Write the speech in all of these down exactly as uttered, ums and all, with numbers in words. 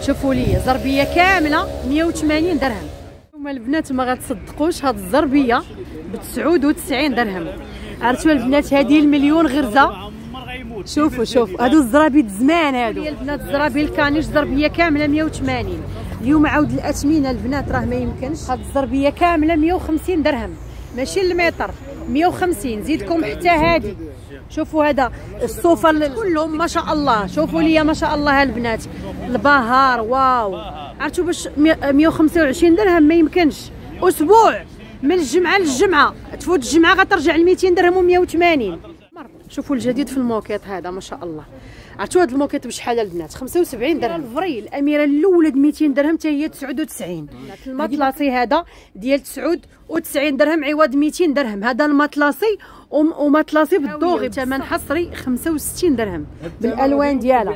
شوفوا لي زربيه كامله مية وثمانين درهم. هما البنات ما غتصدقوش هاد الزربيه ب تسعة وتسعين درهم. عرفتوا البنات هذه المليون غرزه. شوفوا شوفوا هادو الزرابيد زمان هادو البنات. الزرابي الكانيش زربيه كامله مية وثمانين. اليوم عاود الاثمنه البنات راه ما يمكنش. هاد الزربيه كامله مية وخمسين درهم ماشي المتر مية وخمسين. زيدكم حتى هادي. شوفوا هذا الصوفه كلهم ما شاء الله. شوفوا لي ما شاء الله البنات البهار واو. عرفتوا باش مية وخمسة وعشرين درهم ما يمكنش. اسبوع من الجمعه للجمعه تفوت الجمعه غترجع ل ميتين درهم و مية وثمانين. شوفوا الجديد في الموكيت هذا ما شاء الله. عرفتوا هذا الموكيت بشحال البنات؟ خمسة وسبعين درهم. الفري الاميره الاولى ب ميتين درهم حتى هي تسعة وتسعين. المطلاصي هذا ديال تسعة وتسعين درهم عوض ميتين درهم. هذا المطلاصي ومطلاصي بالدوغي ثمن حصري خمسة وستين درهم بالالوان ديالها.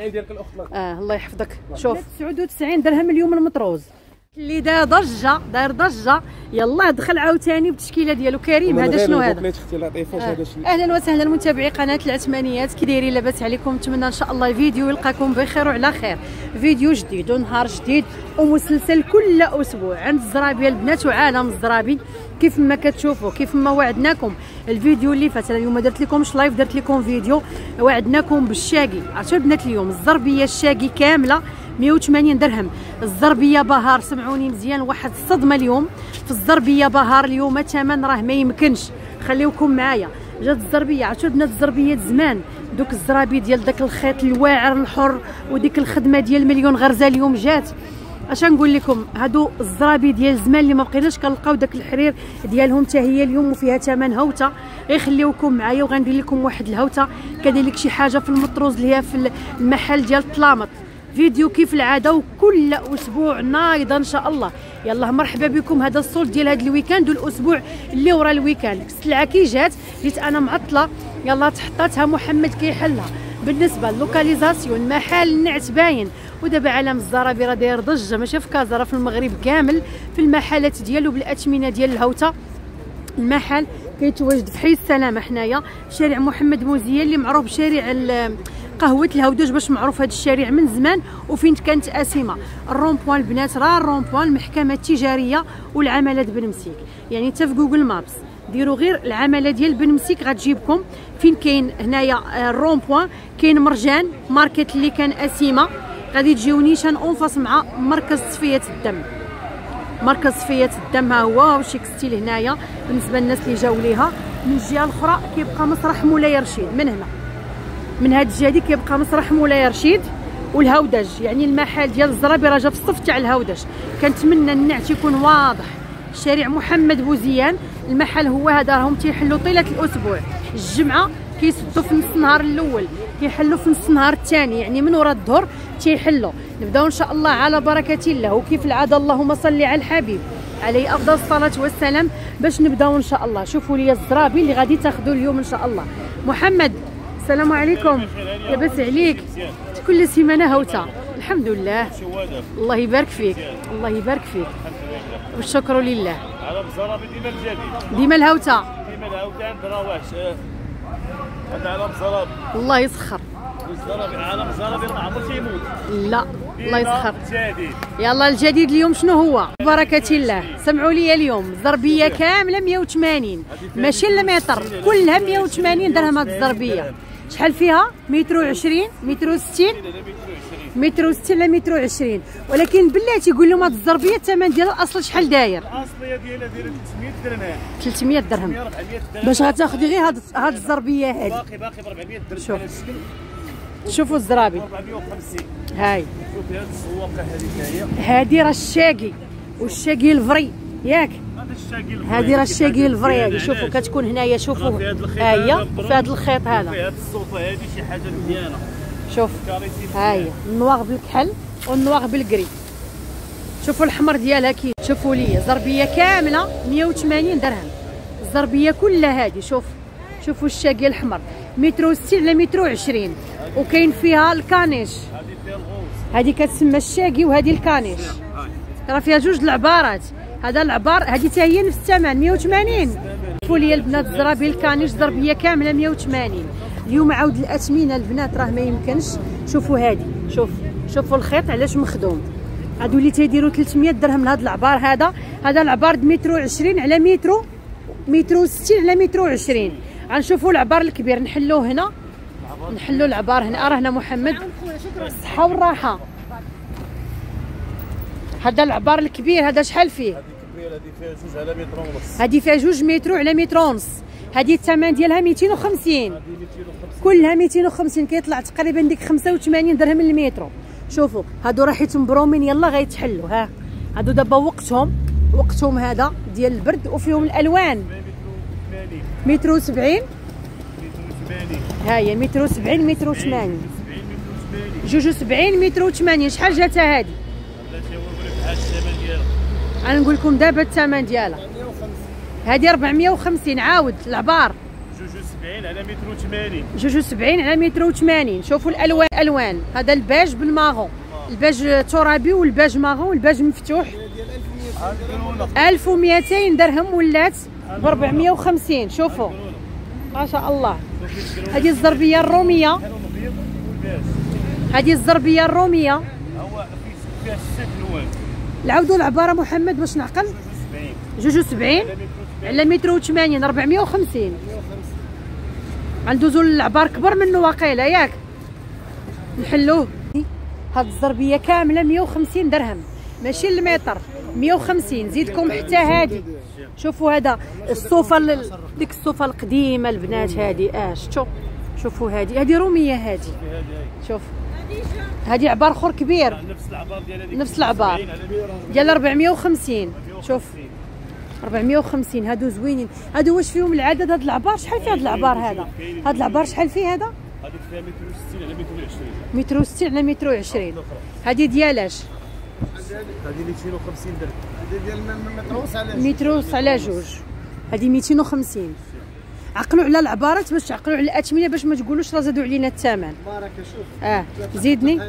اه الله يحفظك. شوف تسعة وتسعين درهم اليوم المطروز اللي داير ضجه داير ضجه. يلا دخل عاوتاني بالتشكيله ديالو. كريم هذا شنو هذا؟ آه. اهلا وسهلا متابعي قناه العثمانيات، كي دايرين لاباس عليكم؟ نتمنى ان شاء الله الفيديو يلقاكم بخير وعلى خير. فيديو جديد ونهار جديد ومسلسل كل اسبوع عند الزرابيه البنات وعالم الزرابي. كيف ما كتشوفوا كيف ما وعدناكم الفيديو اللي فات. اليوم ما درت لكمش لايف، درت لكم فيديو. وعدناكم بالشاقي. عرفتوا البنات اليوم الزربيه الشاقي كامله مية وثمانين درهم. الزربيه بهار سمعوني مزيان واحد الصدمه اليوم في الزربيه بهار. اليوم الثمن راه ما يمكنش. خليوكم معايا. جات الزربيه. عرفتوا البنات الزربيات زمان دوك الزرابي ديال داك الخيط الواعر الحر وديك الخدمه ديال مليون غرزه اليوم جات. اش نقول لكم هادو الزرابي ديال زمان اللي ما بقيناش كنلقاو داك الحرير ديالهم حتى هي اليوم وفيها ثمن هوته. غير خليوكم معايا وغندير لكم واحد الهوته كدير لك شي حاجه في المطروز اللي هي في المحل ديال الطلامط. فيديو كيف العاده وكل اسبوع نايضه ان شاء الله. يلا مرحبا بكم. هذا الصول ديال هذا الويكاند والاسبوع اللي ورا الويكاند. السلعه كي جات جيت انا معطله يلا تحطاتها محمد كيحلها. بالنسبه للوكاليزاسيون محل النعت باين. ودابا عالم الزرابي راه داير ضجه ماشي في كازا راه في المغرب كامل في المحلات ديالو بالاثمنه ديال الهوته. المحل كيتواجد في حي السلامه حنايا في شارع محمد موزيه اللي معروف بشارع قهوه الهودج باش معروف هذا الشارع من زمان وفين كانت اسمه. الرون بوان البنات راه الرون بوان المحكمه التجاريه والعملات بن مسيك. يعني حتى في جوجل مابس ديروا غير العماله ديال بن مسيك غتجيبكم فين كاين. هنايا الرون بوان كاين مرجان ماركت اللي كان اسمه. غادي تجيو نيشان اونفاس مع مركز تصفيه الدم. مركز تصفيه الدم ها هو وشيك ستيل هنايا بالنسبه للناس اللي جاو ليها. من الجهه الاخرى كيبقى مسرح مولاي رشيد. من هنا من هاد الجهه دي كيبقى مسرح مولاي رشيد والهودج. يعني المحل ديال الزرابي راه جا في الصف تاع الهودج. كنتمنى النعت يكون واضح. شارع محمد بوزيان. المحل هو هذا راهم تيحلوا طيله الاسبوع. الجمعه كيسدوا في نص النهار الاول كيحلوا في نص النهار الثاني يعني من وراء الظهر تيحلوا. نبداو ان شاء الله على بركه الله وكيف العاده. اللهم صل على الحبيب عليه افضل الصلاه والسلام باش نبداو ان شاء الله. شوفوا لي الزرابي اللي غادي تاخذوا اليوم ان شاء الله. محمد السلام عليكم. لاباس عليك؟ كل سيمانه هوته الحمد لله. الله يبارك فيك الله يبارك فيك والشكر لله. على الزرابي ديما الجديد ديما الهوته ديما الهوته عندنا واحد. هذا على الزرابي الله يسخر. الزرابي على الزرابي ما عمرو تيموت. لا الله يسخر. جديد. يلا الجديد اليوم شنو هو؟ بركه الله. سمعوا لي اليوم زربيه كامله مية وثمانين ماشي المتر كلها مية وثمانين درهم. هاد الزربيه شحال فيها؟ متر وعشرين متر وستين متر وستين لا متر وعشرين. ولكن بالله تيقول لهم هاد الزربيه الثمن ديالها الاصل شحال داير؟ الاصليه ديالها دايره ثلاثمية درهم. ثلاثمية درهم باش غتاخدي غير هاد هاد الزربيه هادي. باقي باقي ب أربعمية درهم. شوف شوفوا الزرابي أربعمية وخمسين. هاي شوفي هاد السواقه هذه هي. هادي راه الشاقي والشاقي الفري ياك. هذا الشاقي الفري. هادي راه الشاقي الفري هادي. شوفوا كتكون هنايا. شوفوا ها هي في هاد الخيط هذا. في هاد الصوفه هذه شي حاجه مزيانه. شوف ها هي النواغ بالكحل والنواغ بالكري. شوفوا الحمر ديالها كي. شوفوا لي زربيه كامله مية وثمانين درهم. الزربيه كلها هذه. شوف شوفوا الشاقي الحمر متر وستين على متر وعشرين. وكاين فيها الكانيش. هذه فيها الغوص. هذه كتسمى الشاقي وهذه الكانيش. راه فيها جوج العبارات. هذا العبار هذه حتى هي نفس الثمن مية وثمانين. شوفوا لي البنات الزرابي الكانيش زربيه كامله مية وثمانين. اليوم عاود الاثمنه البنات راه ما يمكنش. شوفوا هذه. شوف شوفوا الخيط علاش مخدوم. هادو اللي تيديروا ثلاثمية درهم لهاد العبار. هذا هذا العبار متر وعشرين على متر متر وستين على متر وعشرين. غنشوفوا العبار الكبير نحلوه هنا، نحلوا العبار هنا. اراه هنا محمد الصحه والراحه. هذا العبار الكبير هذا شحال فيه؟ هذه فيها جوج متر على متر ونص. هذه الثمن ديالها مئتين وخمسين، كلها مئتين وخمسين، كيطلع تقريبا ديك خمسة وثمانين درهم للمتر. شوفوا هادو راه حيت مبرومين يلا غيتحلوا. ها هادو دابا وقتهم وقتهم هذا ديال البرد، وفيهم الالوان. متر وسبعين، ها هي متر وسبعين متر وثمانين، جوج وسبعين متر وثمانين. شحال جاتها هادي؟ انا نقول لكم دابا الثمن ديالها. هذه أربعمية وخمسين. عاود العبار جوج وسبعين على متر وثمانين، جوج وسبعين على متر وثمانين. شوفوا الالوان الالوان. هذا الباج بالماغون، الباج ترابي والباج ماغون والباج مفتوح. ألف ومئتين درهم ولات ب أربعمية وخمسين. شوفوا ما شاء الله. هذه الزربيه الروميه، هذه الزربيه الروميه. هو فيها ست الوان. العودوا العباره محمد باش نعقل. جوج وسبعين على متر وثمانين، أربعمية وخمسين. غندوزو للعبار كبر منه واقيلا ياك نحلوه. هاد الزربيه كامله مئة وخمسين درهم، ماشي المتر، مئة وخمسين. زيدكم حتى هادي. شوفوا هذا الصوفه، ديك الصوفه القديمه البنات هادي. اه شفتوا؟ شوفوا هادي، هادي روميه هادي. شوف هادي عبار اخر كبير، نفس العبار ديال نفس العبار ديال أربعمية وخمسين. شوف أربعمية وخمسين. هادو زوينين. هادو واش فيهم العدد؟ هاد العبار شحال فيه هاد العبار هذا؟ هاد العبار شحال فيه هذا؟ هذيك فيها متر وستين على متر وعشرين. متر وستين على متر وعشرين. هادي ديالاش؟ هذه مئتين وخمسين درهم. هذه ديال متروس على متروس على جوج. هادي مئتين وخمسين. عقلوا على العبارات باش تعقلوا على الاثمنه، باش ما تقولوش راه زادوا علينا الثمن. بركه. شوف اه زيدني.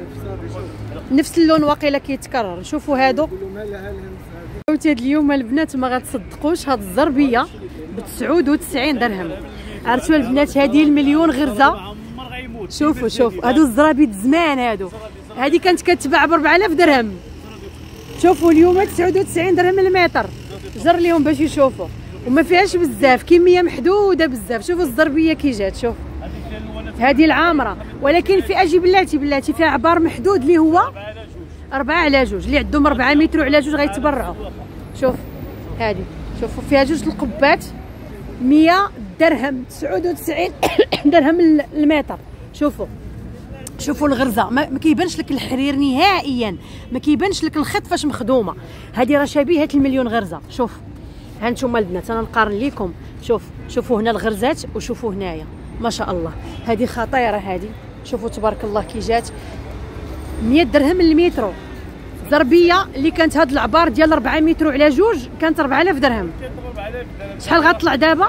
نفس اللون واقيلا كيتكرر. شوفوا هادو عاوتاني اليوم البنات ما غتصدقوش. هاد الزربيه ب تسعة وتسعين درهم. عرفتوا البنات هذه المليون غرزه. شوفوا شوفوا هادو الزرابيط زمان هادو. هذه كانت كتباع ب أربعة آلاف درهم. شوفوا اليوم تسعة وتسعين درهم المتر. جر ليهم باش يشوفوا، وما فيهاش بزاف، كميه محدوده بزاف. شوفوا الزربيه كي جات. شوف هذه العامره، ولكن في اجي بلاتي بلاتي فيها عبار محدود اللي هو أربعة على جوج. اللي عندهم أربعة متر على جوج غيتبرعوا. شوف هذه، شوفوا فيها جوج القبات مية درهم، تسعة وتسعين درهم المتر. شوفوا شوفوا الغرزه، ما, ما كيبانش لك الحرير نهائيا، ما كيبانش لك الخيط فاش مخدومه. هذه راه شبيهه المليون غرزه. شوف ها نتوما البنات انا نقارن لكم. شوف شوفوا هنا الغرزات وشوفوا هنايا ما شاء الله. هذه خطيره هذه. شوفوا تبارك الله كي جات مية درهم للمترو. زربيه اللي كانت هاد العبار ديال أربعة متر على جوج كانت أربعة آلاف درهم. شحال غتطلع دابا؟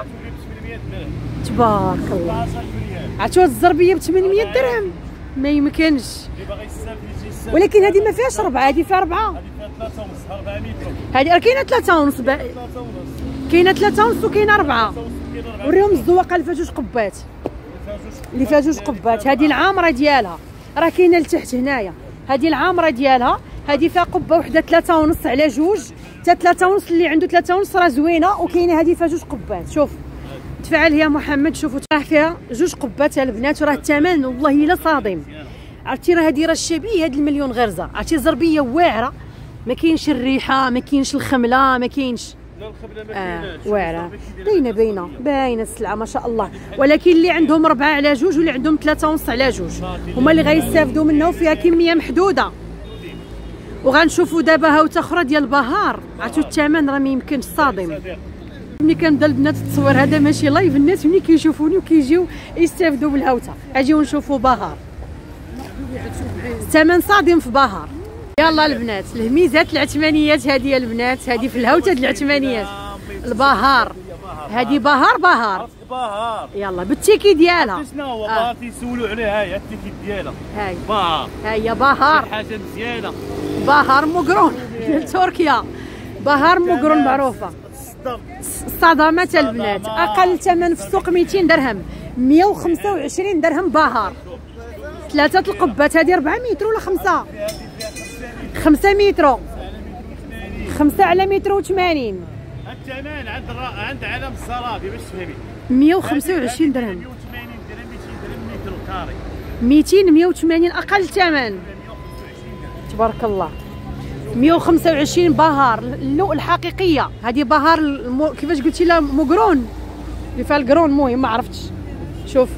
تبارك الله. عرفتوا هاد الزربيه ب ثمانمية درهم؟ ما يمكنش. ولكن هذه ما فيهاش ربعه، هذه فيها ربعه. هذه راه كاينه ثلاثة ونص، كاينه ثلاثة ونص وكاينه ربعه. وريهم الزواقه اللي فيها جوج قبات، اللي فيها جوج قبات. هذه العامره ديالها راه كاينه لتحت هنايا. هذه العامره ديالها، هذه فيها قبه وحده ثلاثة ونص على جوج. حتى ثلاثة ونص اللي عنده ثلاثة ونص راه زوينه، وكاينه هذه فيها جوج قبات. شوف تفعل يا محمد. شوفوا راه فيها جوج قبات البنات، وراه الثمن والله الا صادم. عرفتي راه هذه راه شبيه هاد المليون غرزه. عرفتي زربيه واعره، ما كاينش الريحه، ما كاينش الخمله، ما كاينش لا الخبله ما كايناش. اه واعره باينه باينه باينه السلعه ما شاء الله. ولكن اللي عندهم ربعه على جوج واللي عندهم ثلاثة ونص على جوج هما اللي غيستافدوا منها، وفيها كميه محدوده. وغنشوفوا دابا هاوته اخرى ديال بهار. عرفتوا الثمن راه ما يمكنش صادم. ملي كنبدا البنات التصوير هذا ماشي لايف، الناس ملي كيشوفوني وكيجيو يستافدوا من الهوته. اجيو نشوفوا بهار، الثمن صادم في بهار. يلا البنات الهميزات العثمانيات هذه البنات، هذه في الهوته ديال العثمانيات البهار. هذه بهار بهار بهار. يلا بالتيكي ديالها. شنو هو بهار؟ تيسولوا عليها. هاي التيكي ديالها هاي بهار. هاي بهار حاجه مزيانه. بهار مقرون ديال تركيا. بهار مقرون معروفه. الصدمات البنات اقل ثمن في السوق مئتين درهم، مئة وخمسة وعشرين درهم بهار. ثلاثه القبات هذه أربعة متر ولا خمسة؟ خمسة متر، خمسة على متر وثمانين. الثمن عند الرا... عند علم الزرابي باش تفهمي مية وخمسة وعشرين درهم. مية وثمانين درهم ميتين درهم متر كاري. ميتين مية وثمانين اقل ثمن. تبارك الله. مية وخمسة وعشرين بهار اللو الحقيقيه. هذه بهار المو... كيفاش قلتي لها مقرون اللي فيها القرون. المهم ما عرفتش. شوف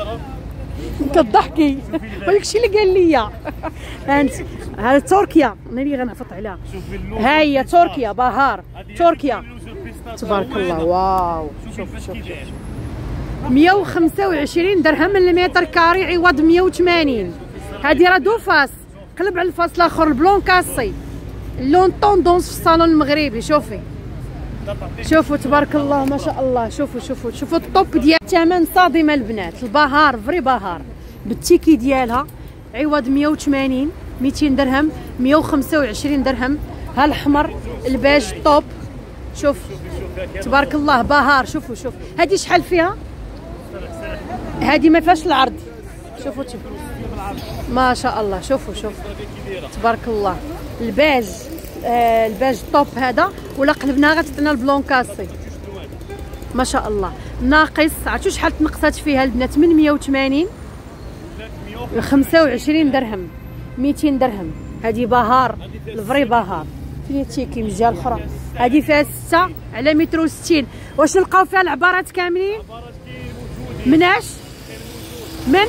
كضحكي هذاك الشيء اللي قال لي انت. هذا تركيا انا اللي غنعفط عليها. ها هي تركيا بهار تركيا. تبارك الله. واو شوف شوف مية وخمسة وعشرين درهم المتر كاري عوض مية وثمانين. هذه راه دوفاس. قلب على الفاس الاخر البلون كاسي اللون طوندونس في الصالون المغربي. شوفي شوفوا تبارك الله ما شاء الله. شوفوا شوفوا شوفوا الطوب ديال الثمن صادمه البنات. البهار فري بهار بالتيكي ديالها عوض مية وثمانين ميتين درهم مية وخمسة وعشرين درهم. ها الاحمر الباج طوب. شوف تبارك الله بهار. شوفوا شوف هذه شحال فيها. هذه ما فيهاش العرض. شوفوا ما شاء الله. شوفوا شوف تبارك الله الباج. آه الباج طوب هذا ولا قلبناها غتعطينا البلون كاسي ما شاء الله. ناقص عرفتوا شحال تنقصات فيها البنات من مية وثمانين خمسة وعشرين درهم ميتين درهم. هذه بهار الفري بهار. فين تيكي من الجهه الاخرى. هذه فيها ستة على متر وستين. واش نلقاو فيها العبارات كاملين من اش من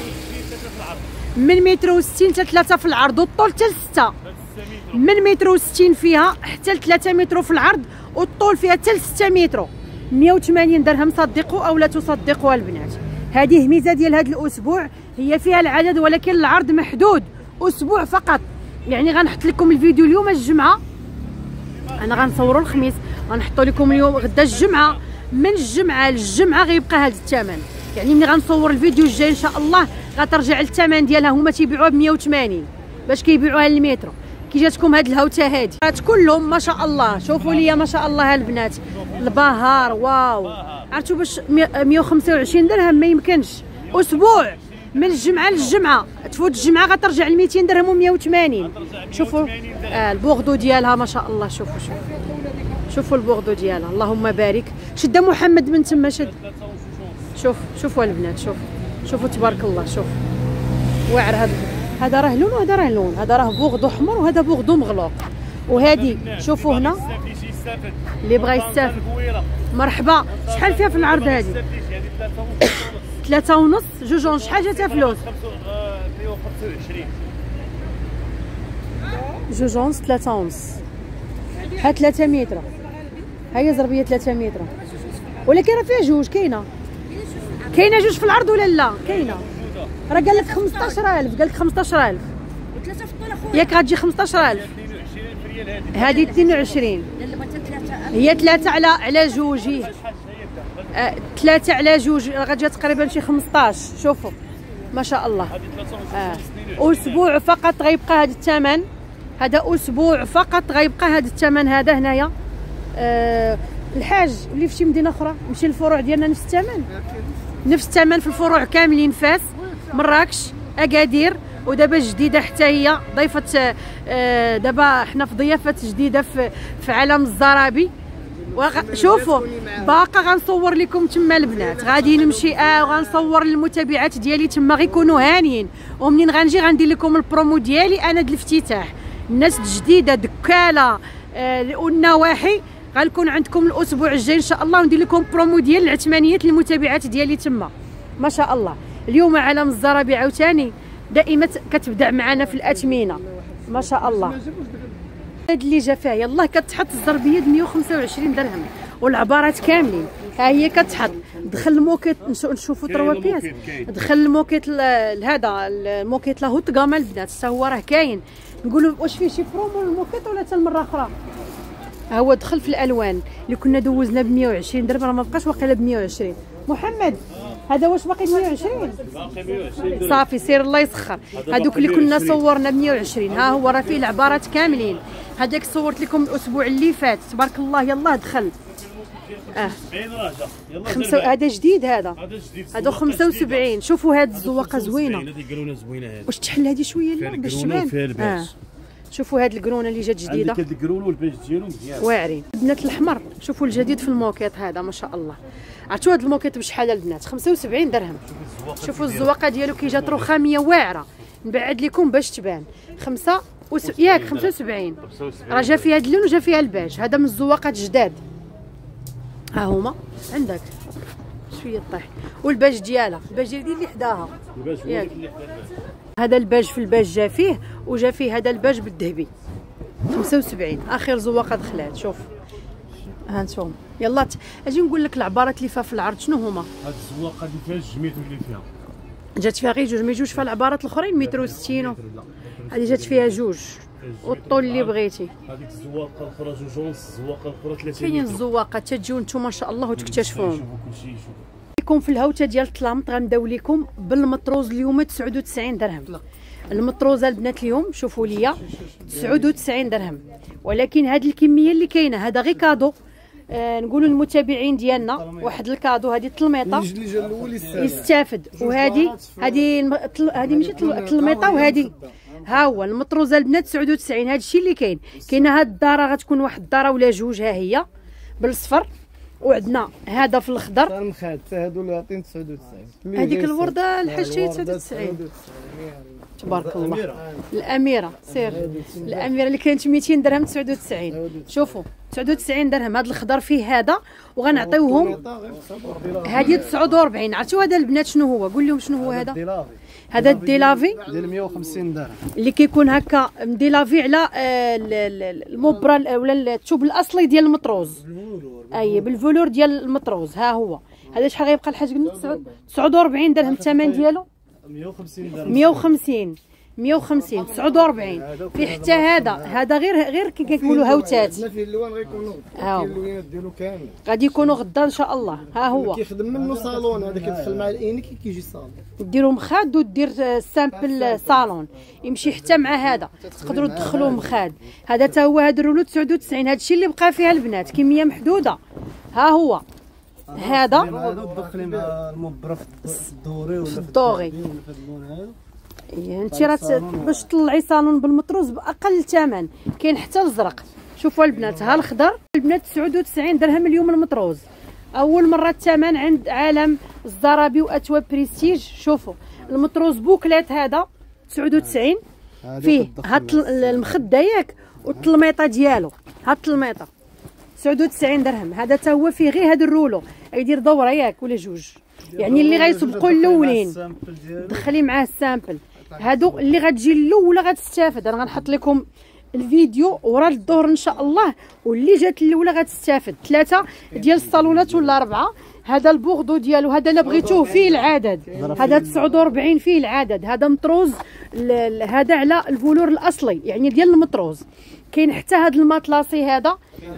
من متر وستين حتى ثلاثة في العرض والطول حتى لستة. من متر وستين فيها حتى ثلاثة متر في العرض والطول فيها حتى ستة متر. مية وثمانين درهم. صدقوا او لا تصدقوا البنات. هذه ميزه ديال هذا الاسبوع. هي فيها العدد ولكن العرض محدود. اسبوع فقط. يعني غنحط لكم الفيديو اليوم الجمعه. انا غنصوروا الخميس غنحطوا لكم اليوم غدا الجمعه. من الجمعه للجمعه غيبقى هذا الثمن. يعني ملي غنصور الفيديو الجاي ان شاء الله غترجع الثمن ديالها. هما تيبيعوها ب مية وثمانين باش كيبيعوها للمتر. كي جاتكم هاد الهوته هادي كلهم ما شاء الله. شوفوا لي ما شاء الله البنات البهار. واو عرفتوا باش مية وخمسة وعشرين درهم ما يمكنش. اسبوع من الجمعه للجمعه. تفوت الجمعه غترجع ل ميتين درهم و مية وثمانين. شوفوا آه البوغدو ديالها ما شاء الله. شوفوا شوفوا شوفوا البوغدو ديالها اللهم بارك. شد محمد من تما شد. شوف شوفوا البنات. شوف شوفوا تبارك الله. شوف واعر هذا. هذا راه لون وهذا راه لون. هذا راه بوغدو احمر وهذا بوغدو مغلوق. وهذه شوفوا هنا اللي بغى يستافد مرحبا. شحال فيها في العرض هذه؟ ثلاثة ونص جوج ونص. شحال جاتها فلوس؟ جوج ونص ثلاثة ونص. ها ثلاثة متر. هي زربيه ثلاثة متر ولكن راه فيها جوج. كاينه كاينه جوج في العرض ولا لا؟ كاينه. راه قال لك خمسطاش ألف. قال لك خمسطاش ألف وثلاثه في الطول اخويا. ياك غتجي خمسطاش ألف. هذه اثنين وعشرين. هي ثلاثة على على جوج. هي آه ثلاثة على جوج غتجي تقريبا شي خمسطاش. شوفوا ما شاء الله. آه. اسبوع فقط غيبقى هذا الثمن. هذا اسبوع فقط غيبقى هذا الثمن هذا هنايا. آه الحاج اللي في شي مدينه اخرى مشي للفروع ديالنا نفس الثمن. نفس الثمن في الفروع كاملين. فاس مراكش اكادير. ودابا جديده حتى هي ضيفه. آه دابا حنا في ضيافه جديده في في علم الزرابي. وغ... شوفوا باقا غنصور لكم تما البنات. غادي نمشي اه وغنصور للمتابعات ديالي تما غيكونوا هانيين. ومنين غنجي غندير لكم البرومو ديالي انا د الافتتاح. الناس الجديده دكاله آه والنواحي غنكون عندكم الاسبوع الجاي ان شاء الله. وندير لكم برومو ديال العثمانيات للمتابعات ديالي تما ما شاء الله. اليوم علم الزرابي عاوتاني دائما كتبدع معنا في الاثمنه ما شاء الله. هاد اللي جا فيها يلاه كتحط الزربيه ب مية وخمسة وعشرين درهم والعبارات كاملين. ها هي كتحط. دخل الموكيت نشوفوا تروا بياس. دخل الموكيت هذا الموكيت لا هوت كاما البنات حتى هو راه كاين. نقولوا واش فيه شي برومو الموكيت ولا حتى المره اخرى. ها هو دخل في الالوان اللي كنا دوزنا ب مية وعشرين درهم راه ما بقاش واقيلا ب مية وعشرين. محمد هذا واش باقي ب مية وعشرين؟ باقي مية وعشرين صافي سير الله يسخر. هذوك اللي كنا صورنا ب مية وعشرين ها هو راه فيه العبارات كاملين. هذاك صورت لكم الاسبوع اللي فات تبارك الله. يلاه دخل. اه خمسة. هذا جديد. هذا هذا خمسة وسبعين. شوفوا هاد الزواقه زوينه. واش تحل هذه شويه لا باش تبان. اه شوفوا هاد القرونه اللي جات جديده، عندك هاد الكرول والباج ديالو مزيان واعرين. البنات الاحمر شوفوا الجديد في الموكيط هذا ما شاء الله. عرفتوا هاد الموكيط بشحال البنات؟ خمسة وسبعين درهم. شوفوا الزواقه ديالو كي جات رخاميه واعره، نبعد لكم باش تبان. خمسة وس... ياك خمسة وسبعين راه جا فيها هاد اللون وجا فيها الباج. هذا من الزواقات جداد، ها هما عندك شويه طيح. والباج ديالها الباج ديال اللي حداها ياك. هذا الباج في الباج جا فيه، وجا فيه هذا الباج بالذهبي خمسة وسبعين. اخر زواقه دخلات. شوف ها انتم يلا ت... اجي نقول لك العبارات اللي فيها في العرض شنو هما. هاد الزواقه اللي فيها الجميتو اللي فيها جات فيها غير جوج، ما يجوش فيها العبارات الاخرين متر وستين. هذه جات فيها جوج والطول اللي بغيتي. هذيك الزواقه الاخرى جوج ونص، الزواقه الاخرى ثلاثة. كاينين الزواقات تجيو نتوما ما شاء الله وتكتشفوهم. شوفوا كلشي. شوفوا لكم في الهوته ديال الطلامط غنداو لكم بالمطروز اليوم تسعة وتسعين درهم. المطروزه البنات اليوم شوفوا ليا تسعة وتسعين درهم، ولكن هذه الكميه اللي كاينه هذا غير كادو. آه نقولوا للمتابعين ديالنا واحد الكادو. هذه التلميطه يستافد، وهذه هذه هذه ماشي تلميطه، وهذه ها هو المطروزه البنات تسعة وتسعين. هذا الشيء اللي كاين. كاينه هاد الداره غتكون واحد الداره ولا جوج، ها هي بالصفر، وعندنا هذا في الخضر. المخاد هادو اللي عاطين تسعة وتسعين. هذيك الورده الحشيه تسعة وتسعين. تبارك الله. الاميره سير الاميره اللي كانت مئتين درهم تسعة وتسعين. شوفوا تسعة وتسعين درهم. هذا الخضر فيه هذا، وغنعطيوهم هذه تسعة وأربعين. عرفتوا هذا البنات شنو هو؟ قول لهم شنو هو هذا. هذا الديلافي ديال مئة وخمسين درهم اللي كيكون هكا مديلافي على المبرة ولا الثوب الاصلي ديال المطروز. اي بالفلور ديال المطروز. ها هو هذا شحال غيبقى الحاج؟ قلنا تسعة وأربعين درهم الثمن ديالو. مئة وخمسين درهم. مئة وخمسين مئة وخمسين تسعة وأربعين. في حتى هذا هذا غير غير كي كيقولوا هاوتات. عندنا فيه اللوان غيكونوا كاين اللوينات ديالو كامل غادي يكونوا غدا ان شاء الله. ها هو كيخدم منه صالون. هذا كيدخل مع الانك كيجي صالون. ديروا مخاد ودير سامبل صالون يمشي حتى مع هذا. تقدروا تدخلوه مخاد. هذا حتى هو هذا الرولو تسعة وتسعين. هذا الشيء اللي بقى فيها البنات كميه محدوده. ها هو هذا هذا تدخلي مع المبرة في الدوري ولا في الدوغي. ولا في اللون هذا. انت راه باش تطلعي صالون بالمطروز باقل ثمن. كاين حتى الزرق. شوفوا البنات ها الخضر البنات تسعة وتسعين درهم اليوم المطروز. اول مره الثمن عند عالم الزرابي واتوا بريستيج. شوفوا المطروز بوكلات هذا تسعة وتسعين. فيه هاد المخده ياك والتلميطه ديالو. هاد التلميطه تسعة وتسعين درهم. هذا حتى هو فيه غير هذا الرولو يدير دوره ياك ولا جوج، يعني اللي غيسبقوا الاولين دخلي معاه السامبل. هادو اللي غتجي الاولى غتستافد. انا غنحط لكم الفيديو ورا الظهر ان شاء الله، واللي جات الاولى غتستافد. ثلاثه ديال الصالونات ولا اربعه. هذا البوغدو ديالو هذا الا بغيتوه فيه العدد. هذا تسعة وأربعين فيه العدد. هذا مطروز هذا على الفولور الاصلي يعني ديال المطروز. كاين حتى هذا الماطلاصي هذا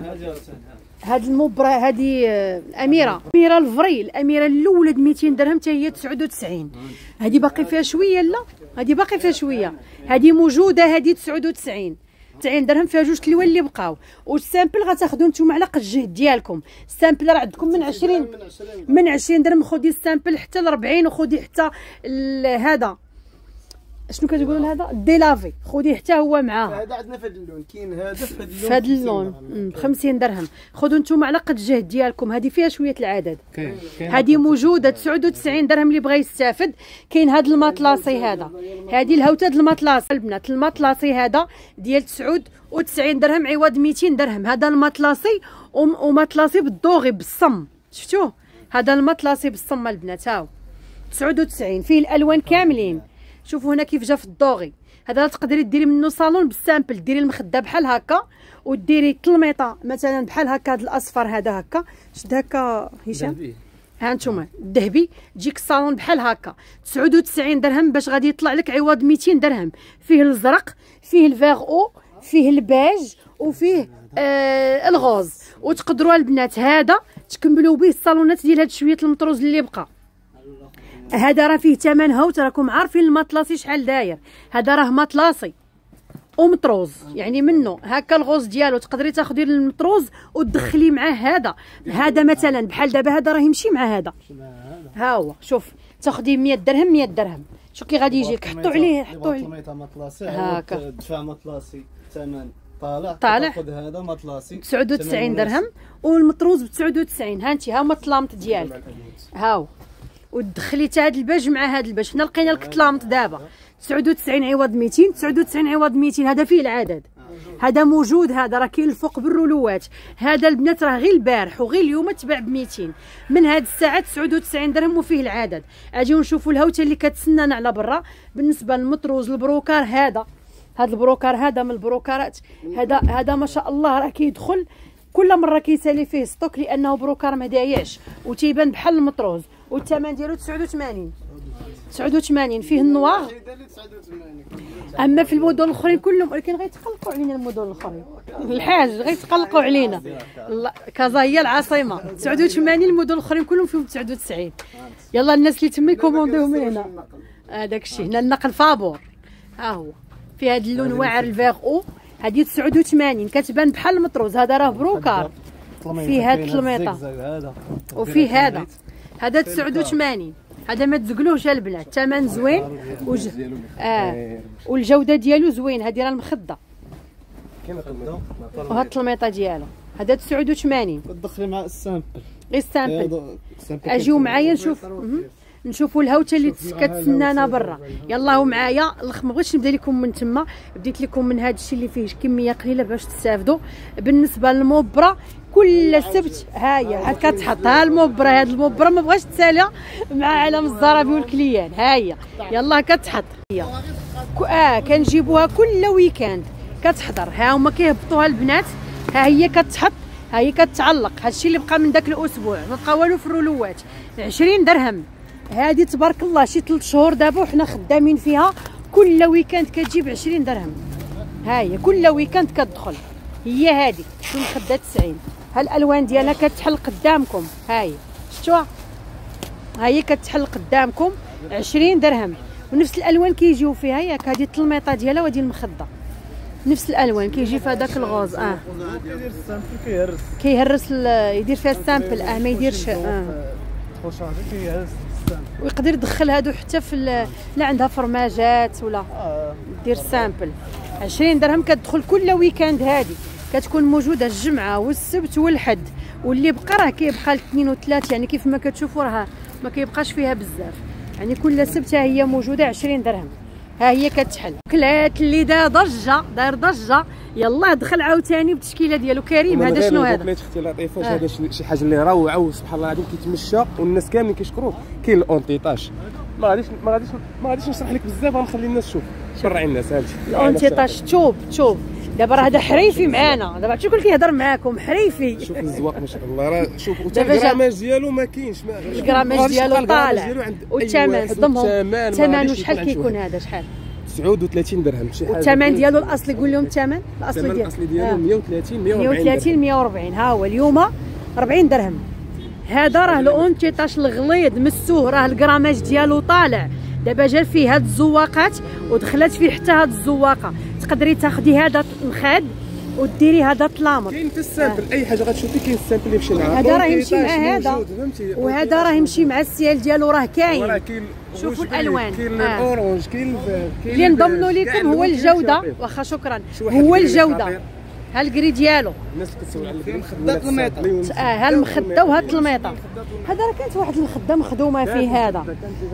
هاد المبرة هذه اميره اميره الفري. الاميره الاولى ب مئتين درهم حتى هي تسعة وتسعين. هذه باقي فيها شويه. لا هذه باقي فيها شويه. هذه موجوده. هذه تسعة وتسعين تسعين درهم فيها جوج الوان اللي بقاو. والسامبل غتاخذوا نتوما على قد الجهد ديالكم. السامبل راه عندكم من عشرين من عشرين درهم. خدي السامبل حتى ل أربعين، وخدي حتى هذا شنو كتقولوا هذا الديلافي خديه حتى هو معاه. هذا عندنا في هذا اللون. كاين هذا في هذا اللون في هذا اللون ب خمسين درهم. خذوا نتوما على قد الجهد ديالكم. هذه فيها شويه العدد. هذه موجوده تسعة وتسعين درهم اللي بغى يستافد. كاين هذا الماطلاصي هذا. هذه الهوته د الماطلاصي البنات. الماطلاصي هذا ديال تسعة وتسعين درهم عوض مئتين درهم. هذا الماطلاصي وماطلاصي بالدوغي بالصم. شفتوه هذا الماطلاصي بالصم البنات. هاو تسعة وتسعين فيه الالوان كاملين. شوفوا هنا كيف جا في الدوغي. هذا تقدري ديري منه صالون بالسامبل. ديري المخده بحال هكا وديري التلميطه مثلا بحال هكا. هذا الاصفر هذا هكا شد هكا هشام. ها انتم الذهبي تجيك الصالون بحال هكا تسعة وتسعين درهم باش غادي يطلع لك عوض مئتين درهم. فيه الزرق فيه الفيغ او فيه الباج وفيه آه الغوز. وتقدروا البنات هذا تكملوا به الصالونات ديال هاد شويه المطروز اللي بقى. هذا راه فيه ثمن هاوت. راكم عارفين المطلاصي شحال داير. هذا راه مطلاصي ومطروز يعني منه هكا الغوز ديالو. تقدري تاخدي المطروز وتدخلي معاه هذا. هذا مثلا بحال دابا هذا راه يمشي مع هذا. ها هو شوف تاخدي مئة درهم مئة درهم. شوف كي غادي يجيك. حطوا عليه حطوا عليه مطلاصي هكا. دفاع مطلاصي الثمن طالع طالع. تاخذ هذا مطلاسي تسعة وتسعين درهم، والمطروز ب تسعة وتسعين. ها انت ها هما الطلامط ديالك هاو، ودخلي حتى هاد الباج مع هاد الباج. حنا لقينا لك الطلامط دابا تسعة وتسعين عوض ميتين، تسعة وتسعين عوض ميتين. هذا فيه العدد، هذا موجود، هذا راه كاين الفوق بالرولوات. هذا البنات راه غير البارح وغير اليوم تباع ب ميتين. من هاد الساعه تسعة وتسعين درهم وفيه العدد. اجيو نشوفوا الهوته اللي كتسنانا على برا. بالنسبه للمطروز البروكار، هذا هذا البروكار هذا من البروكارات، هذا هذا ما شاء الله راه كيدخل كل مره كيسالي فيه ستوك، لانه بروكار ما دايعش وتيبان بحال المطروز. والثمن ديالو تسعة وثمانين تسعة وثمانين. فيه النوار. اما في المدن الاخرين كلهم، ولكن غيتقلقوا علينا المدن الاخرين الحاج، غيتقلقوا علينا. كازا هي العاصمه. تسعة وثمانين. المدن الاخرين كلهم فيهم تسعة وتسعين. يلا الناس اللي تما يكومونديو من هنا. هذاك الشيء هنا النقل فابور. ها هو في هذا اللون واعر الفيغ او. هذه تسعة وثمانين كتبان بحال المطروز. هذا راه بروكار فيه هاد التلميطه. وفيه هذا هذا تسعة وثمانين. هذا ما تزقلوهش البنات، الثمن زوين وج... اه والجوده ديالو زوين. هذه راه المخده وهاد التلميطه ديالو. هذا تسعة وثمانين. تدخلي مع السامبل غير السامبل. اجيو معايا نشوف نشوفوا الهوته اللي كتسنانا برا. يلا معايا. ما بغيتش نبدا لكم من تما، بديت لكم من هذا الشيء اللي فيه كميه قليله باش تستافدوا. بالنسبه للموبره كل سبت ها هي عاد كتحط. ها الموبره، هاد الموبره ما بغاش تسالى مع علم الزرابي والكليان. ها هي يلا كتحط. هي اه كنجيبوها كل ويكاند كتحضر. ها هما كيهبطوها البنات. ها هي كتحط، ها هي كتعلق. هادشي اللي بقى من داك الاسبوع ما بقى والو في الرولوات. عشرين درهم. هذه تبارك الله شي ثلاث شهور دابا وحنا خدامين فيها. كل ويكاند كتجيب عشرين درهم. ها هي كل ويكاند كتدخل. هي هذه شنو مخده تسعين. ها الالوان ديالها كتحل قدامكم. ها هي شفتوها، ها هي كتحل قدامكم عشرين درهم. ونفس الالوان كيجيو فيها ياك. هذه التلميطه ديالها وهذه المخده نفس الالوان كيجي في هذاك الغوز. اه كيدير السامبل كيهرس كيهرس يدير فيها السامبل. اه ما يديرش اه كيهرس ويقدر يدخل هادو حتى في لا عندها فرماجات ولا دير سامبل. عشرين درهم كتدخل كل ويكاند. هذه كتكون موجوده الجمعه والسبت والحد، واللي بقى راه كيبقى الاثنين والثلاث. يعني كيف ما كتشوفوا راه ما كيبقاش فيها بزاف. يعني كل سبت هي موجوده عشرين درهم. ها هي كتحل. كلات اللي دا ضجه داير ضجه. يلا دخل عاوتاني بالتشكيله ديالو. كريم هذا شنو هذا؟ بوكليت اختي لطيفه. هذا شي حاجه اللي روعه وسبحان الله العظيم كيتمشى والناس كاملين كيشكروه. كاين الاونتيطاج. ما غاديش ما غاديش ما غاديش نشرح لك بزاف، غنخلي الناس تشوف. برعي الناس. هادشي الاونتيطاج. توب توب. دابا راه هذا حريفي معانا. دابا عرفتي كل كيهضر معاكم حريفي. شوف الزواق ما شاء الله. راه شوف الكراماج ديالو ما كاينش. الكراماج ديالو طالع. والثمن صدمهم. الثمن شحال كيكون هذا؟ شحال؟ تسعة وثلاثين درهم شي حاجه. والثمن ديالو الاصلي قول لهم الثمن الاصلي ديالو الاصلي ديالو مية وثلاثين مية وأربعين مية وثلاثين مية وأربعين. ها هو اليوم أربعين درهم. هذا راه الاونتيطاج الغليظ مسوه. راه الكراماج ديالو طالع. دابا جا فيه هاد الزواقات ودخلت فيه حتى هاد الزواقه. تقدري تاخدي هذا مخاد وديري هذا طلامط. كاين في السامبل. آه. اي حاجه غتشوفي كاين السامبل اللي يمشي معاه. هذا راه يمشي مع هذا وهذا راه يمشي مع السيال ديالو. راه كاين. شوفوا الالوان. كاين الاورانج كاين اللي نضمنوا لكم هو الجوده. واخا شكرا. هو الجوده. ها الكري ديالو. الناس كتسول على المخده التلميطه. اه ها المخده وها التلميطه. هذا راه كانت واحد المخده مخدومه فيه. هذا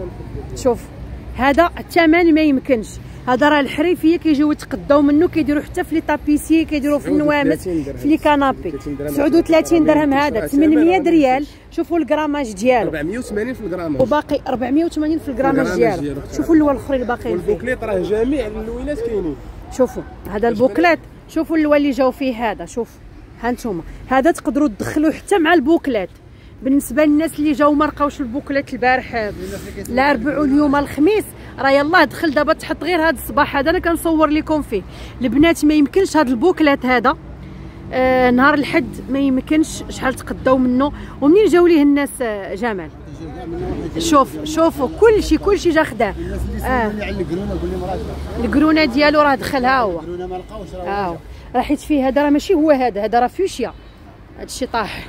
شوف هذا الثمن ما يمكنش. هذا راه الحريفيه كيجيو يتقداو منه. كيديروا حتى في لي طابيسي، كيديروا في النوامس، في لي كانابي. تسعة وثلاثين درهم. هذا ثمانمية ريال. شوفوا الكراماج ديالو أربعمية وثمانين في الكراماج. وباقي أربعمية وثمانين في الكراماج ديالو. شوفوا اللون الاخرين الباقيين. البوكليط راه جميع اللوينات كاينين. شوفوا هذا البوكليط. شوفوا اللون اللي جاو فيه. هذا شوف ها نتوما. هذا تقدروا تدخلوه حتى مع البوكليط. بالنسبه للناس اللي جاو ما لقاوش البوكليط البارح الاربع واليوم الخميس، راه يلاه دخل دابا تحط غير هذا الصباح. هذا انا كنصور لكم فيه. البنات ما يمكنش هذا البوكليط هذا. آه نهار الحد ما يمكنش. شحال تقداو منه. ومنين جاو ليه الناس آه جمال؟ شوف شوفوا كلشي كلشي جا خداه. اه الكرونه ديالو راه دخل. ها هو ها هو راه حيت فيه. هذا راه ماشي هو هذا. هذا راه فوشيا. هادشي طاح.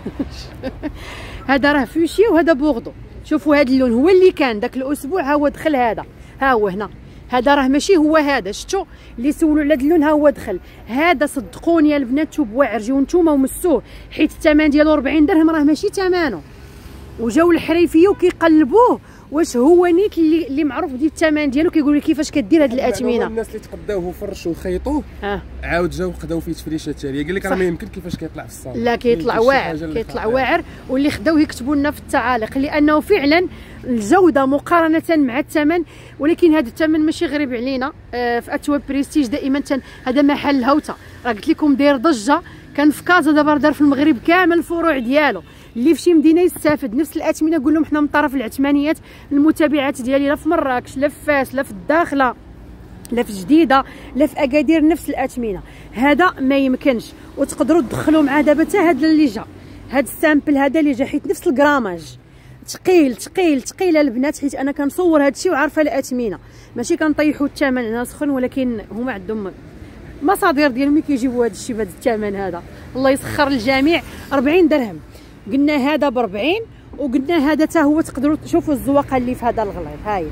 هذا راه فوشيا وهذا بوغدو. شوفوا هذا اللون هو اللي كان داك الاسبوع. ها هو دخل هذا. ها هو هنا. هذا راه ماشي هو هذا، شفتوا اللي سولوا على هذا اللون ها هو دخل. هذا صدقوني يا البنات شوف واعر، جيو نتوما ومسوه، حيت الثمن ديالو أربعين درهم راه ماشي ثمنه. وجاو الحريفيه وكيقلبوه واش هو نيت اللي, اللي معروف ديال الثمن ديالو، كيقول لك كيفاش كدير هاد الاثمنه. الناس اللي تقداوه وفرشوا وخيطوه اه عاود جاو خداو فيه تفريشه ثانيه، قال لك راه ما يمكن كيفاش كيطلع في الصالون. لا كيطلع واعر، كيطلع واعر، واللي خداوه يكتبوا لنا في التعاليق لانه فعلا الجوده مقارنه مع الثمن. ولكن هذا الثمن ماشي غريب علينا. آه في اتواب بريستيج دائما هذا محل الهوته، راه قلت لكم داير ضجه، كان في كازا دابا دار في المغرب كامل الفروع ديالو. اللي في شي مدينه يستافد نفس الاثمنه. قول لهم حنا من طرف العثمانيات، المتابعات ديالي لا في مراكش لا في فاس لا في الداخله لا في جديده لا في اكادير نفس الاثمنه. هذا ما يمكنش، وتقدروا تدخلوا معاه دابا حتى هذا اللي جا، هذا السامبل هذا اللي جا، حيت نفس الكراماج ثقيل ثقيل ثقيل البنات، حيت انا كنصور هذا الشيء وعارفه الاثمنه، ماشي كنطيحوا الثمن هنا سخن، ولكن هما عندهم مصادر ديالهم كيجيبوا هذا الشيء بهذا الثمن هذا. الله يسخر الجميع. أربعين درهم قلنا هذا ب أربعين، وقلنا هذا حتى هو تقدروا تشوفوا الزواقه اللي في هذا الغليظ. هاي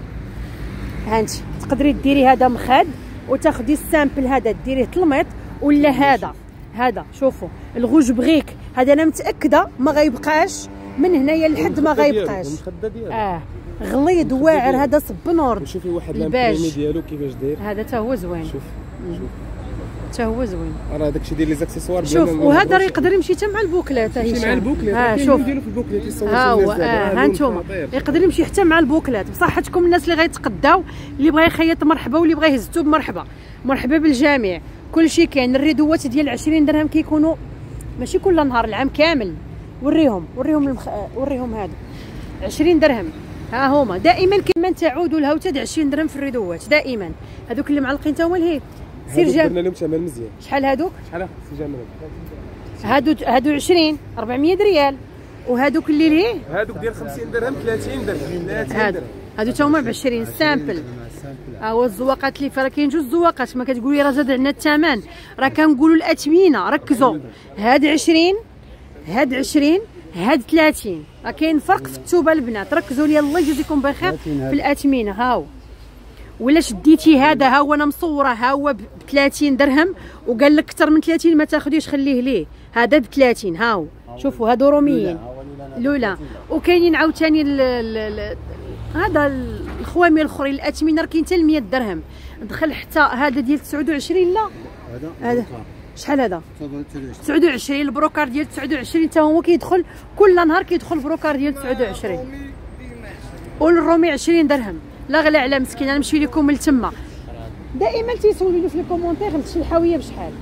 هانتي تقدري ديري هذا مخاد وتاخدي السامبل هذا ديريه تلميط، ولا هذا هذا شوفوا الغوج بغيك هذا انا متاكده ما غيبقاش من هنايا لحد ما غيبقاش. اه غليظ واعر هذا صبنور. شوفي واحد لامبريمي ديالو كيفاش داير، هذا حتى هو زوين. شوف شوف حتى هو زوين. راه داكشي ديال لي زاكسيسوار. شوف وهذا راه يقدر يمشي حتى مع البوكلات. يمشي مع البوكلات. ها شوف ديالو في البوكلات يصور ها هو. ها انتم يقدر يمشي حتى مع البوكلات. بصحتكم الناس اللي غيتقداو، اللي بغى يخيط مرحبا، واللي بغى يهز الثوب مرحبا مرحبا بالجميع. كلشي كاين. الريدوات ديال عشرين درهم كيكونوا ماشي كل نهار، العام كامل. وريهم وريهم المخ... وريهم هذا عشرين درهم. ها هما دائما كما تعودوا الهوته عشرين درهم في الريدوات دائما. هذوك اللي معلقين تا هما لهيه سير جاب. درنا لهم ثمن مزيان. شحال هذوك؟ شحال سي جمال؟ هادو هادو عشرين أربعمية ريال. وهادوك اللي لهيه هادوك ديال خمسين درهم ثلاثين درهم ثلاثين درهم. هادو تا هما ب عشرين السامبل. ها هو الزواقات اللي فرا كاين جوج زواقات. ما كتقولي راه زاد عندنا الثمن، راه كنقولوا الاثمنه. ركزوا هاد عشرين هاد عشرين هاد ثلاثين، راه كاين فرق في الثوبه البنات. ركزوا لي الله يجزيكم بخير في الاثمنه. ها هو ولا شديتي هذا ها هو انا مصوره ها هو ب ثلاثين درهم، وقال لك اكثر من ثلاثين ما تاخذيش خليه ليه. هذا ب ثلاثين. ها هو شوفوا هادو روميين لولا. وكاينين عاوتاني هذا الخوامي الاخرين الاثمنه راه كاين حتى ل مية درهم. دخل حتى هذا ديال تسعة وعشرين. لا هذا شحال هذا؟ تسعة وعشرين. البروكار ديال تسعة وعشرين حتى هو كيدخل كل نهار، كيدخل بروكار ديال تسعة وعشرين. والرومي عشرين درهم. لا غلا على مسكين. انا نمشي لكم لتما دائما تيسولوني في الكومونتير هاد الحاويه بشحال.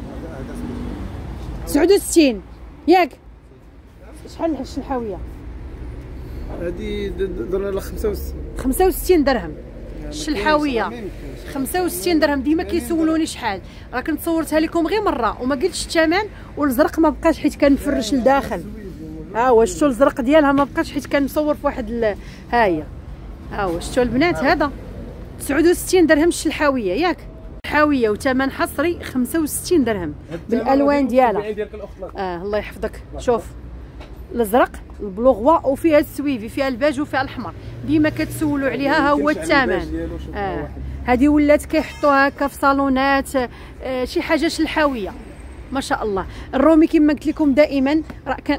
تسعة وستين ياك؟ شحال الحاويه؟ هادي درنا لها خمسة وستين خمسة وستين درهم الشلحاويه. خمسة وستين درهم. ديما كيسولوني شحال، راه كنت صورتها لكم غير مره وما قلتش الثمن. والزرق ما بقاش حيت كنفرش لداخل. ها هو شفتوا الزرق ديالها ما بقاش حيت كنصور في واحد ال... ها هي. ها هو شفتوا البنات هذا تسعة وستين درهم الشلحاويه ياك؟ الشلحاويه وثمن حصري خمسة وستين درهم بالالوان ديالها. اه الله يحفظك. شوف الازرق البلوغوا وفيها السويفي، فيها الباج وفيها الاحمر. ديما كتسولوا عليها. ها هو الثمن. اه هذه ولات كيحطوها هكا في صالونات. آه شي حاجه شلحاويه ما شاء الله. الرومي كما قلت لكم دائما راه كان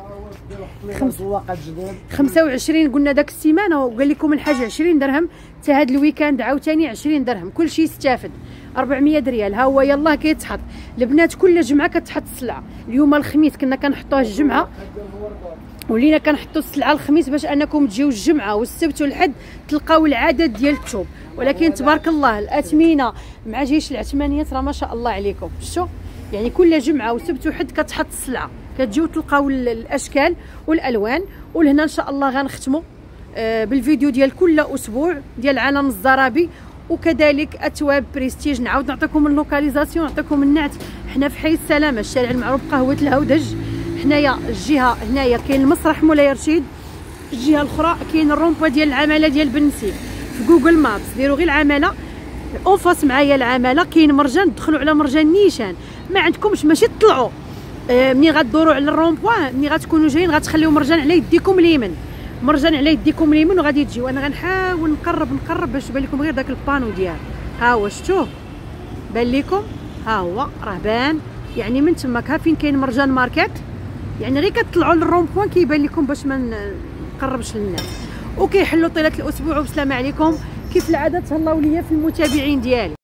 خمسة وعشرين قلنا داك السيمانه، وقال لكم الحاجه عشرين درهم. حتى هذا الويكاند عاوتاني عشرين درهم. كلشي يستافد. أربعمية ريال. ها هو يلاه كيتحط البنات كل جمعه كتحط السلعه. اليوم الخميس كنا كنحطوها الجمعه، ولينا كنحطوا السلعه الخميس باش انكم تجيو الجمعه والسبت والحد تلقاو العدد ديال الثوب. ولكن تبارك الله الاثمنه مع جيش العثمانيات راه ما شاء الله عليكم. شفتوا يعني كل جمعه وسبت وحد كتحط السلعه، كتجيو تلقاو الاشكال والالوان. ولهنا ان شاء الله غنختموا بالفيديو ديال كل اسبوع ديال عالم الزرابي، وكذلك اتواب بريستيج. نعاود نعطيكم اللوكاليزاسيون، نعطيكم النعت. حنا في حي السلامه، الشارع المعروف قهوه الهودج. حنايا الجهه هنايا كاين المسرح مولاي رشيد، الجهه الاخرى كاين الرومبوا ديال العماله ديال بن سيف. في جوجل مابس ديروا غير العماله اونفاس معايا العماله. كاين مرجان، دخلوا على مرجان نيشان. ما عندكمش ماشي تطلعوا. آه ملي غدوروا على الرومبوا، ملي غتكونوا جايين غتخليو مرجان على يديكم اليمين، مرجان على يديكم اليمين وغادي تجيو. انا غنحاول نقرب نقرب باش تبان لكم غير داك البانو ديال ها هو شفتوه بان لكم، ها هو راه بان يعني من تماك. ها فين كاين مرجان ماركت، يعني غير كتطلعوا للروم بوين كيبان لكم باش ما نقربش للناس. وكيحلوا طيله الاسبوع. وبسلامه عليكم. كيف العاده تهلاو ليا في المتابعين ديالي.